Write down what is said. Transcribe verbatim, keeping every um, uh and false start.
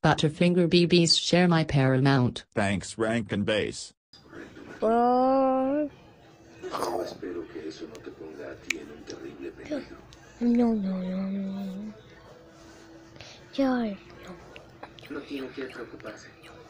Butterfinger B Bs share my paramount. Thanks, Rankin base. Oh. No, no, no, no. Ya, no. No tiene que preocuparse.